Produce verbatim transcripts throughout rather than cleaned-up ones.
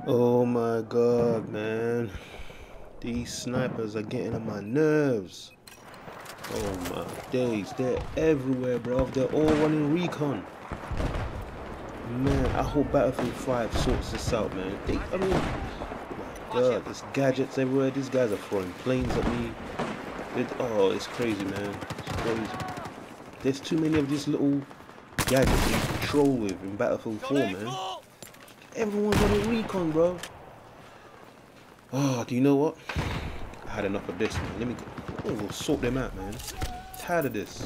Oh my god, man. These snipers are getting on my nerves. Oh my days, they're everywhere, bro. They're all running recon. Man, I hope Battlefield five sorts this out, man. They, I mean, my god, there's gadgets everywhere. These guys are throwing planes at me. It, oh, it's crazy, man. It's crazy. There's too many of these little gadgets you can troll with in Battlefield four, man. Everyone's running recon, bro. Oh, do you know what? I had enough of this, man. Let me go. Oh, we'll sort them out, man. Tired of this.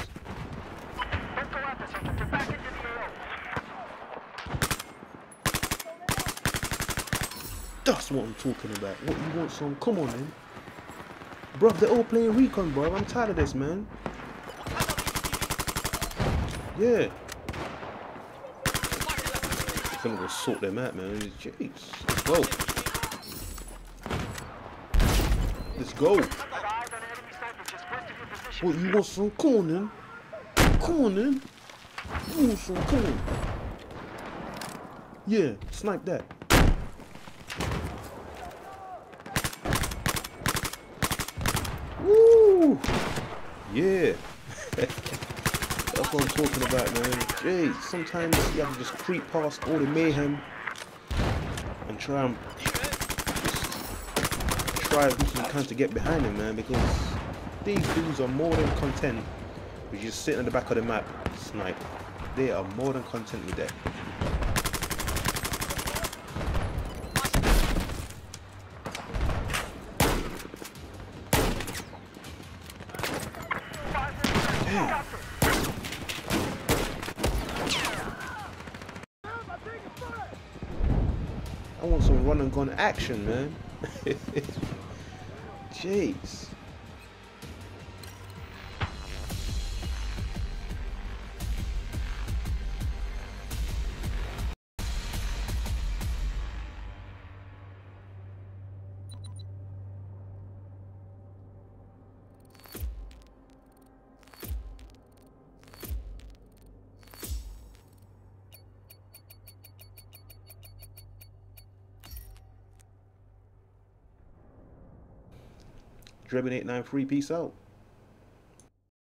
That's what I'm talking about. What you want, son? Come on, man. Bro, they're all playing recon, bro. I'm tired of this, man. Yeah. I'm gonna go sort them out, man. Jeez. Let's go. Let's go. What you want, son? Come on, then. Come on, then. You want, son? Come on. Yeah, snipe that. Woo! Yeah. That's what I'm talking about, man. Jeez, sometimes you have to just creep past all the mayhem and try and just try as much as you can to get behind them, man, because these dudes are more than content with just sitting at the back of the map, snipe. They are more than content with that. Damn. I want some run and gun action, man. Jeez. Drebin eight nine three, peace out.